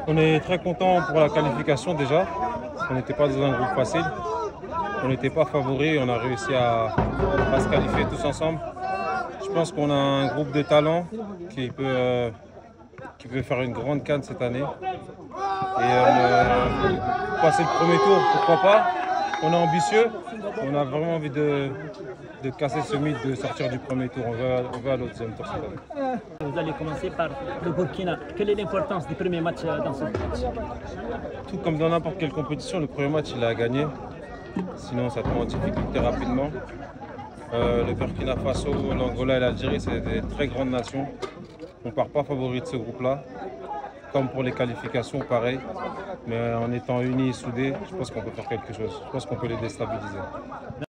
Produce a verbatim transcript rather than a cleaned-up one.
On est très content pour la qualification déjà. On n'était pas dans un groupe facile. On n'était pas favoris. On a réussi à, à se qualifier tous ensemble. Je pense qu'on a un groupe de talents qui peut, euh, qui peut faire une grande CAN cette année. Et euh, passer le premier tour, pourquoi pas. On est ambitieux. On a vraiment envie de, de casser ce mythe de sortir du premier tour. On va, on va à l'autre deuxième tour cette année. Vous allez commencer par le Burkina. Quelle est l'importance du premier match dans ce match? Tout comme dans n'importe quelle compétition, le premier match il a gagné. Sinon ça te met en difficulté rapidement. Euh, le Burkina Faso, l'Angola et l'Algérie, c'est des très grandes nations. On ne part pas favori de ce groupe-là. Comme pour les qualifications, pareil. Mais en étant unis et soudés, je pense qu'on peut faire quelque chose. Je pense qu'on peut les déstabiliser.